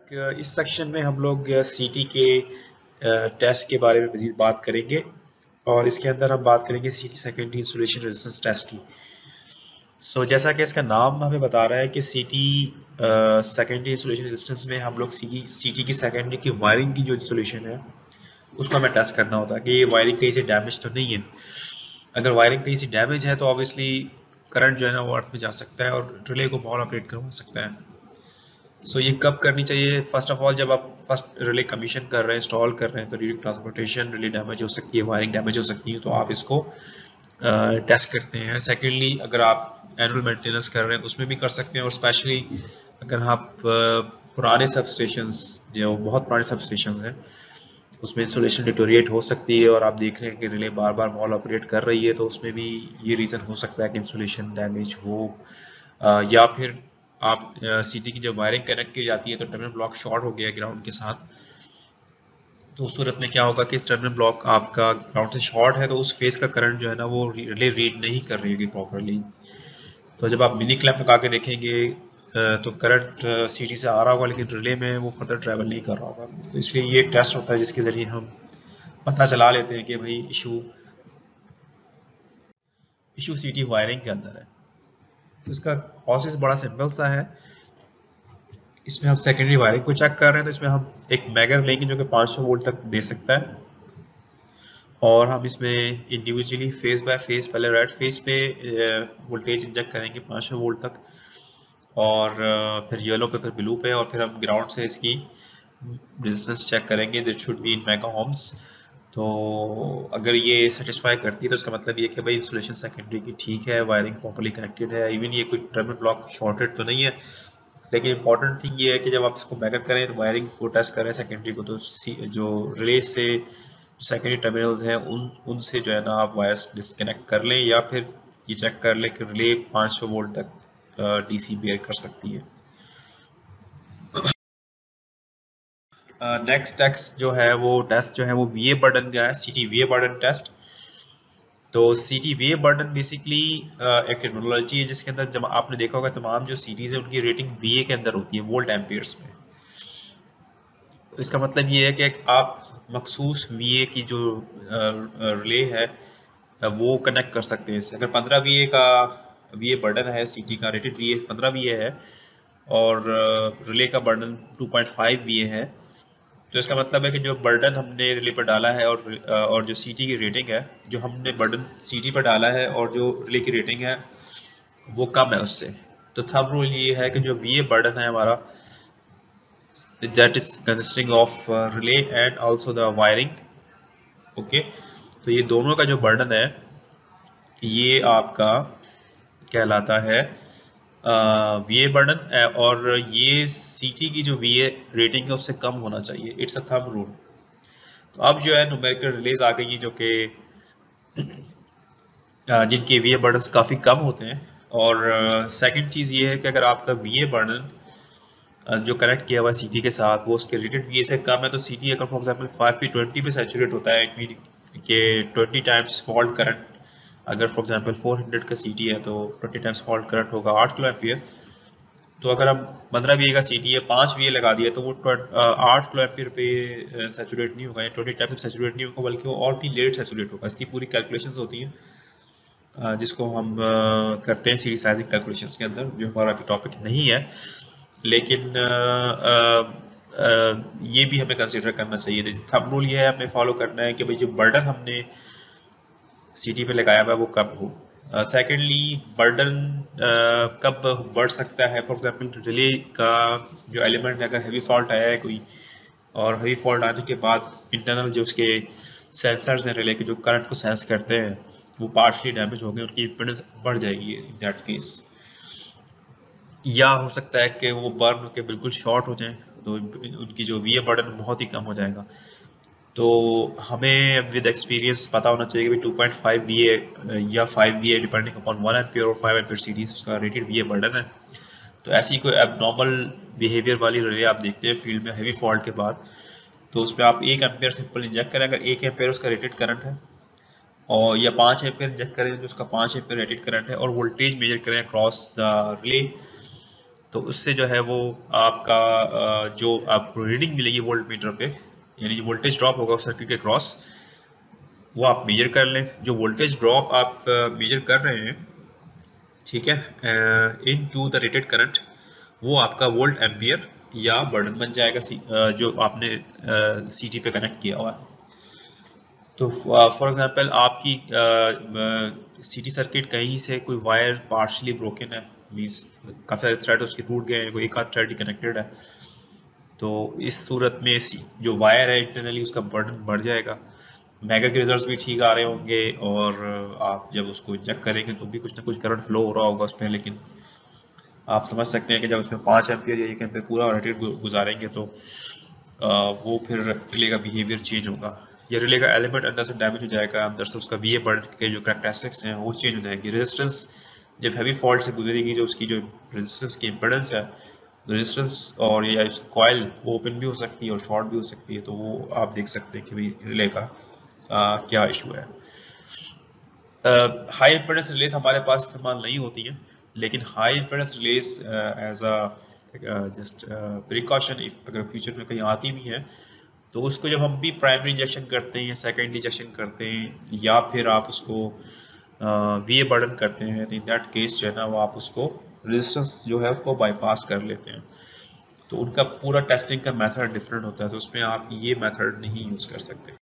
इस सेक्शन में हम लोग सीटी के टेस्ट के बारे में मज़ीद बात करेंगे और इसके अंदर हम बात करेंगे सीटी सेकेंडरी इंसुलेशन रेजिस्टेंस टेस्ट की। जैसा कि इसका नाम हमें बता रहा है कि सीटी सेकेंडरी इंसुलेशन रेजिस्टेंस में हम लोग सीटी की सेकेंडरी की वायरिंग की जो इंसुलेशन है उसको हमें टेस्ट करना होता है कि ये वायरिंग कहीं से डैमेज तो नहीं है। अगर वायरिंग कहीं से डैमेज है तो ऑब्वियसली करंट जो है ना वो अर्थ में जा सकता है और रिले को बॉल ऑपरेट करवा सकता है। ये कब करनी चाहिए? फर्स्ट ऑफ ऑल जब आप फर्स्ट रिले कमीशन कर रहे हैं, इंस्टॉल कर रहे हैं, तो ड्यूरिंग ट्रांसपोर्टेशन रिले डैमेज हो सकती है, वायरिंग डैमेज हो सकती है, तो आप इसको टेस्ट करते हैं। सेकेंडली अगर आप एनुअल मेंटेनेंस कर रहे हैं तो उसमें भी कर सकते हैं, और स्पेशली अगर आप पुराने सब स्टेशंस जो बहुत पुराने सब स्टेशंस हैं उसमें इंसुलेशन डिटोरिएट हो सकती है और आप देख रहे हैं कि रिले बार बार बॉल ऑपरेट कर रही है, तो उसमें भी ये रीज़न हो सकता है कि इंसुलेशन डैमेज हो। या फिर आप सीटी की जब वायरिंग कनेक्ट की जाती है तो टर्मिनल ब्लॉक शॉर्ट हो गया ग्राउंड के साथ, तो उस सूरत में क्या होगा कि टर्मिनल ब्लॉक आपका ग्राउंड से शॉर्ट है तो उस फेज का करंट जो है ना वो रिले रीड नहीं कर रही होगी प्रॉपरली। तो जब आप मिनी क्लैंप लगा के देखेंगे तो करंट सीटी से आ रहा होगा लेकिन रिले में वो फर्दर ट्रैवल नहीं कर रहा होगा। तो इसलिए ये एक टेस्ट होता है जिसके ज़रिए हम पता चला लेते हैं कि भाई इशू सीटी वायरिंग के अंदर है। तो इसका प्रोसेस बड़ा सिंपल सा है। इसमें हम सेकेंडरी वायरिंग को चेक कर रहे हैं तो इसमें हम एक मैगर लेंगे जो कि 500 वोल्ट तक दे सकता है, और हम इसमें इंडिविजुअली फेज बाय फेज पहले रेड फेज पे वोल्टेज इंजेक्ट करेंगे 500 वोल्ट तक, और फिर येलो पे, फिर ब्लू पे, और फिर हम ग्राउंड से इसकी रेजिस्टेंस चेक करेंगे। That should be in mega ohms. तो अगर ये सेटिस्फाई करती है तो इसका मतलब ये कि भाई इंसुलेशन सेकेंडरी की ठीक है, वायरिंग प्रॉपर्ली कनेक्टेड है, इवन ये कोई टर्मिनल ब्लॉक शॉर्टेड तो नहीं है। लेकिन इंपॉर्टेंट थिंग ये है कि जब आप इसको मैगर करें तो वायरिंग को टेस्ट करें सेकेंडरी को, तो जो रिले से सेकेंडरी टर्मिनल्स हैं उनसे जो है ना आप वायर्स डिस्कनेक्ट कर लें, या फिर ये चेक कर लें कि रिले 500 वोल्ट तक डीसी बेयर कर सकती है। नेक्स्ट टेस्ट जो है वो वीए बर्डन का है, सीटी वीए बर्डन टेस्ट। तो सीटी वीए बर्डन बेसिकली एक टेक्नोलॉजी है जिसके अंदर जब आपने देखा होगा तमाम जो सीटीज है उनकी रेटिंग वीए के अंदर होती है, वोल्ट एम्पियर्स में। तो इसका मतलब ये है कि आप मखसूस वीए की जो रिले है वो कनेक्ट कर सकते हैं इससे। अगर 15 वीए का वीए बर्डन है, सीटी का रेटेड वीए 15 वीए है और रिले का बर्डन 2.5 वीए है, तो इसका मतलब है कि जो बर्डन हमने रिले पर डाला है और जो सीटी की रेटिंग है, जो हमने बर्डन सीटी पर डाला है और जो रिले की रेटिंग है वो कम है उससे। तो थंब रूल ये है कि जो वीए बर्डन है हमारा, that is consisting of relay and also the wiring, okay. तो ये दोनों का जो बर्डन है ये आपका कहलाता है वीए बर्डन, और ये सीटी की जो वीए रेटिंग है उससे कम होना चाहिए। It's a thumb rule. तो अब जो है न्यूमेरिकल रिलेज आ गई है जो कि जिनके वीए बर्डन काफ़ी कम होते हैं। और सेकंड चीज़ ये है कि अगर आपका वीए बर्डन जो कनेक्ट किया हुआ है सीटी के साथ वो उसके रेटेड वीए से कम है, तो सीटी अगर फॉर एग्जांपल 520 पे सैचुरेट होता है, इट मीन कि 20 टाइम्स फॉल्ट करंट, अगर फॉर एग्जांपल 400 का सीटी है तो 20 टाइम्स फॉल्ट करंट होगा 8 किलो एम्पियर। तो अगर हम 15 वीए का सीटी है 5 वीए लगा दिया तो वो 8 किलो एम्पियर पे सैचुरेट नहीं होगा, या 20 टाइम्स सैचुरेट नहीं होगा, बल्कि वो और भी लेट सैचुरेट होगा। इसकी पूरी कैलकुलेशंस होती हैं जिसको हम करते हैं सीरीज साइजिंग कैलकुलेशंस के अंदर, जो हमारा अभी टॉपिक नहीं है, लेकिन ये भी हमें कंसिडर करना चाहिए। थंब रूल ये है हमें फॉलो करना है कि भाई जो बर्डन हमने सीटी पे लगाया हुआ है वो कब हो। सेकेंडली बर्डन कब बढ़ सकता है? फॉर एग्जांपल रिले का जो एलिमेंट है, अगर हैवी फॉल्ट आया है कोई, और हैवी फॉल्ट आने के बाद इंटरनल जो उसके सेंसर्स हैं रिले के जो करंट को सेंस करते हैं वो पार्शली डैमेज हो गए, उनकी इम्पीडेंस बढ़ जाएगी इन दैट केस। या हो सकता है कि वो बर्न होकर बिल्कुल शॉर्ट हो जाएं, तो उनकी जो वीए बर्डन बहुत ही कम हो जाएगा। तो हमें विद एक्सपीरियंस पता होना चाहिए कि 2.5 वीए या 5 वीए डिपेंडिंग अपॉन 1 एम्पियर और 5 एम्पियर सीरीज उसका रेटेड वीए बर्डन है। तो ऐसी कोई एबनॉर्मल बिहेवियर वाली रिले आप देखते हैं फील्ड में हैवी फॉल्ट के बाद, तो उसमें आप 1 एम्पियर सिंपल इंजेक्ट करें अगर 1 एम्पियर उसका रेटेड करंट है, और या 5 एम्पियर इंजेक्ट करें जो उसका 5 एम्पियर रेटेड करंट है, और वोल्टेज मेजर करें अक्रॉस द रिले। तो उससे जो है वो आपका जो आपको रीडिंग मिलेगी वोल्ट मीटर पे, यानी जो वोल्टेज ड्रॉप होगा सर्किट के क्रॉस, वो आप मेजर कर लें। जो वोल्टेज ड्रॉप आप मेजर कर रहे हैं, ठीक है, into the rated current, वो आपका वोल्ट एम्पियर या बर्डन बन जाएगा जो आपने सीटी पे कनेक्ट किया हुआ है। तो फॉर एग्जांपल आपकी सीटी सर्किट कहीं से कोई वायर पार्शली ब्रोकन है, मींस काफ़ी सारे थ्रेड उसके टूट गए हैं, कोई एक आध थ्रेड ही कनेक्टेड है, तो इस सूरत में जो वायर है इंटरनली उसका बर्डन बढ़ जाएगा। मेगा के रिजल्ट्स भी ठीक आ रहे होंगे और आप जब उसको इंजेक्ट करेंगे तो भी कुछ ना कुछ करंट फ्लो हो रहा होगा उसमें, लेकिन आप समझ सकते हैं कि जब उसमें 5 एम्पियर या 1 एम्पियर पूरा रेटेड गुजारेंगे तो वो फिर रिले का बिहेवियर चेंज होगा, या रिले का एलिमेंट अंदर से डैमेज हो जाएगा, अंदर से उसका वीए बर्ड के जो कैरेक्टरिस्टिक्स हैं वो चेंज हो जाएंगी। रेजिस्टेंस जब हैवी फॉल्ट से गुजरेगी, जो उसकी जो रेजिस्टेंस की इम्पेडेंस है, रेजिस्टेंस और या कॉइल वो ओपन भी हो सकती है और शॉर्ट भी हो सकती है, तो वो आप देख सकते हैं कि भाई रिले का क्या इशू है। हाई इम्पेडेंस रिलेज हमारे पास इस्तेमाल नहीं होती हैं, लेकिन high impedance relays as a just precaution अगर फ्यूचर में कहीं आती भी हैं, तो उसको जब हम भी प्राइमरी इंजेक्शन करते हैं या सेकेंडरी इंजेक्शन करते हैं या फिर आप उसको वीए बर्डन करते हैं, तो इन दैट केस जो है ना वो आप उसको रेजिस्टेंस जो है उसको बाईपास कर लेते हैं। तो उनका पूरा टेस्टिंग का मेथड डिफरेंट होता है, तो उसमें आप ये मेथड नहीं यूज़ कर सकते।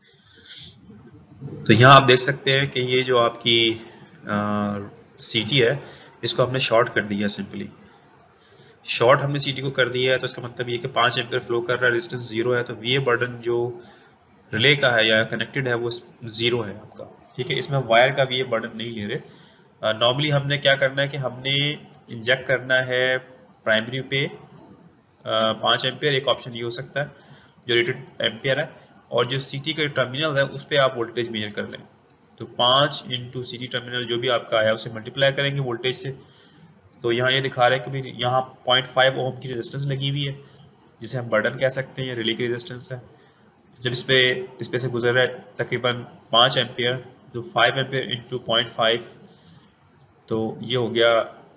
तो यहाँ आप देख सकते हैं कि ये जो आपकी सीटी है, इसको हमने शॉर्ट कर दिया। सिंपली शॉर्ट हमने सीटी को कर दिया है, तो इसका मतलब ये कि 5 एम्पीयर फ्लो कर रहा है, रेजिस्टेंस 0 है, तो वीए बर्डन जो रिले का है या कनेक्टेड है वो 0 है आपका, ठीक है। इसमें वायर का वीए बर्डन नहीं ले रहे। नॉर्मली हमने क्या करना है कि हमने इंजेक्ट करना है प्राइमरी पे 5 एम्पियर, एक ऑप्शन ये हो सकता है जो रेटेड एम्पियर है, और जो सीटी का टर्मिनल है उस पर आप वोल्टेज मेजर कर लें। तो 5 इंटू सीटी टर्मिनल जो भी आपका आया उसे मल्टीप्लाई करेंगे वोल्टेज से। तो यहाँ ये दिखा रहा है कि भाई यहाँ 0.5 ओम की रेजिस्टेंस लगी हुई है, जिसे हम बर्डन कह सकते हैं, रिले की रेजिस्टेंस है। जब इस पे से गुजर रहा है तकरीबन 5 एम्पियर, तो 5 एम्पियर इंटू 0.5, तो ये हो गया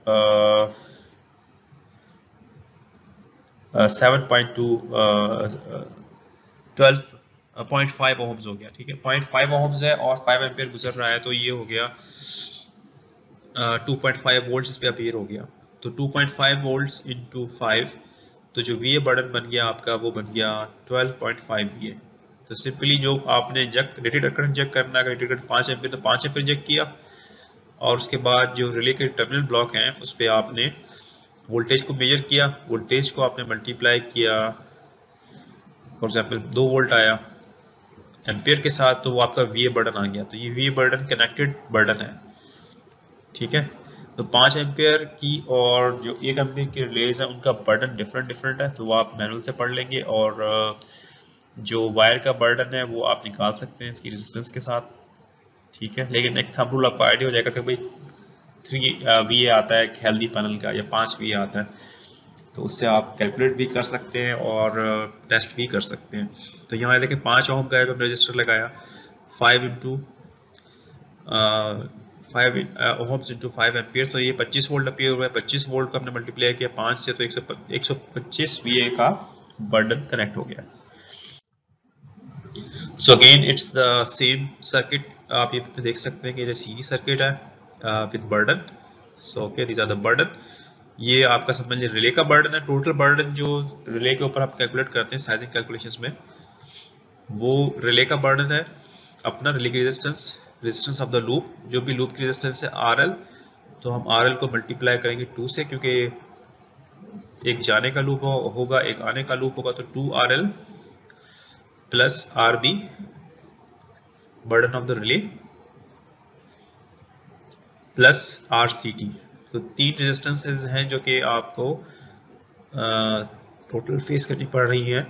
7.2 12.5 ओम्स हो गया, ठीक है। 0.5 ओम्स है और 5 एम्पियर गुजर रहा है, तो ये हो गया 2.5 वोल्ट्स इस पे अपीयर हो गया। तो 2.5 वोल्ट्स इंटू 5, तो जो वीए बर्डन बन गया आपका वो बन गया 12.5 वीए। तो सिंपली जो आपने रेटेड करंट इंजेक्ट करना है, रेटेड करंट 5 एम्पियर, तो 5 एम्पियर इंजेक्ट किया, और उसके बाद जो रिले के टर्मिनल ब्लॉक हैं उस पर आपने वोल्टेज को मेजर किया, वोल्टेज को आपने मल्टीप्लाई किया, फॉर एग्जाम्पल 2 वोल्ट आया एम्पियर के साथ, तो वो आपका वीए बर्डन आ गया। तो ये वीए बर्डन कनेक्टेड बर्डन है, ठीक है। तो 5 एम्पियर की और जो 1 एम्पियर की रिलेज है उनका बर्डन डिफरेंट है, तो वो आप मैनुअल से पढ़ लेंगे, और जो वायर का बर्डन है वो आप निकाल सकते हैं इसकी रेजिस्टेंस के साथ, ठीक है। लेकिन एक थंब रूल आपको आइडिया हो जाएगा कि भाई 3 वीए आता है हेल्दी पैनल का या 5 वीए आता है, तो उससे आप कैलकुलेट भी कर सकते हैं और टेस्ट भी कर सकते हैं। तो यहाँ देखिए 5 ओम का है, रजिस्टर लगाया 5 इंटू 5 ओम्स इंटू 5 एम्पियर्स, तो ये 25 वोल्ट अपीयर हुआ है। 25 वोल्ट को हमने मल्टीप्लाई किया 5 से, तो 125 वीए का बर्डन कनेक्ट हो गया। So again it's the same circuit, आप ये देख सकते हैं कि ये सीरीज सर्किट है with burden. So okay, these are the burden. ये आपका समझ लीजिए रिले का बर्डन है। टोटल बर्डन जो रिले के ऊपर आप कैलकुलेट करते हैं साइजिंग कैलकुलेशंस में, वो रिले का बर्डन है अपना, रिले की रेजिस्टेंस ऑफ द लूप, जो भी लूप की रेजिस्टेंस है RL, तो हम RL को मल्टीप्लाई करेंगे 2 से, क्योंकि एक जाने का लूप होगा एक आने का लूप होगा, तो 2RL plus RB burden of the relay plus RCT। तो 3 रेजिस्टेंसेज हैं जो कि आपको टोटल फेस करनी पड़ रही है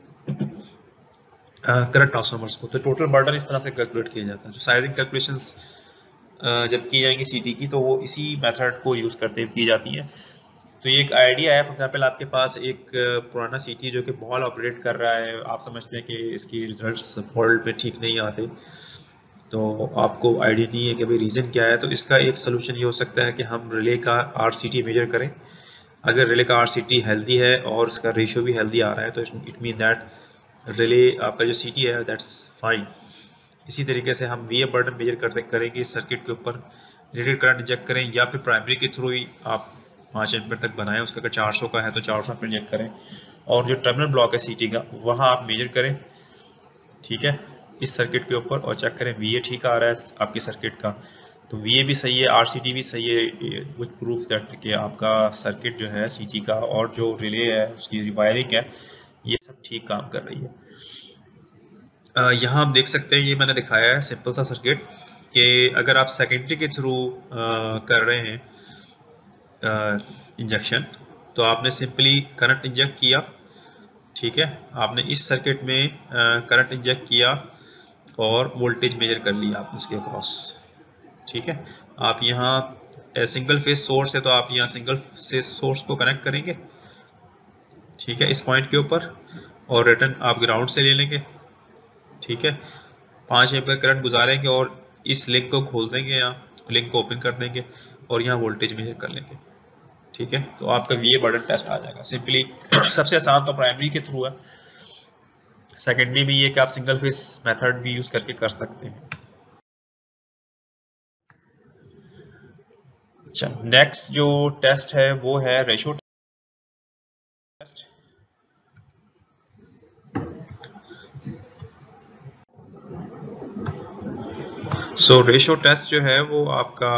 करंट ट्रांसफार्मर्स को। तो टोटल बर्डन इस तरह से कैलकुलेट किया जाता है। जो साइजिंग कैलकुलेशंस जब की जाएंगी सीटी की, तो वो इसी मेथड को यूज़ करते हुए की जाती है। तो ये एक आइडिया है। फॉर एग्जाम्पल आपके पास एक पुराना सीटी जो कि बॉल ऑपरेट कर रहा है, आप समझते हैं कि इसकी रिजल्ट्स फॉल्ट पे ठीक नहीं आते, तो आपको आइडिया नहीं है कि भाई रीज़न क्या है। तो इसका एक सोल्यूशन ये हो सकता है कि हम रिले का RCT मेजर करें, अगर रिले का RCT हेल्दी है और उसका रेशियो भी हेल्दी आ रहा है तो इट मीन दैट रिले आपका जो CT है दैट्स फाइन। इसी तरीके से हम VA बर्डन मेजर करेंगे इस सर्किट के ऊपर। रेटेड करंट इंजेक्ट करें या फिर प्राइमरी के थ्रू ही आप 5 एम्पीयर तक बनाएं, उसका अगर 400 का है तो 400 एम्पीयर इंजेक्ट करें, और जो टर्मिनल ब्लॉक है CT का वहाँ आप मेजर करें, ठीक है, इस सर्किट के ऊपर, और चेक करें VA ठीक आ रहा है आपकी सर्किट का, तो VA भी सही है, RCT भी सही है, विच प्रूफ दैट कि आपका सर्किट जो है CT का और जो रिले है उसकी वायरिंग है ये सब ठीक काम कर रही है। यहाँ आप देख सकते हैं, ये मैंने दिखाया है सिंपल सा सर्किट कि अगर आप सेकेंडरी के थ्रू कर रहे हैं इंजेक्शन, तो आपने सिंपली करंट इंजेक्ट किया, ठीक है, आपने इस सर्किट में करंट इंजेक्ट किया और वोल्टेज मेजर कर लिया आपने इसके अक्रॉस, ठीक है। आप यहाँ सिंगल फेज सोर्स है तो आप यहाँ सिंगल फेज सोर्स को कनेक्ट करेंगे, ठीक है, इस पॉइंट के ऊपर, और रिटर्न आप ग्राउंड से ले लेंगे, ठीक है, 5 एम्पीयर करंट गुजारेंगे और इस लिंक को खोल देंगे, यहाँ लिंक को ओपन कर देंगे और यहाँ वोल्टेज मेजर कर लेंगे, ठीक है। तो आपका VA बर्डन टेस्ट आ जाएगा सिंपली। सबसे आसान तो प्राइमरी के थ्रू है, सेकेंडरी में ये कि आप सिंगल फेस मेथड भी यूज करके कर सकते हैं। अच्छा, नेक्स्ट जो टेस्ट है वो है ratio test. So ratio test जो है वो आपका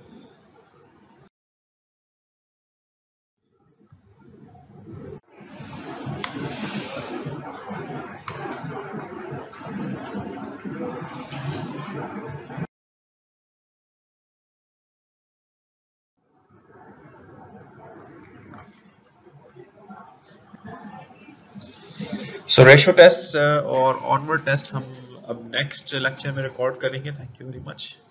रेशो टेस्ट और ऑनवर्ड टेस्ट हम अब नेक्स्ट लेक्चर में रिकॉर्ड करेंगे। Thank you very much.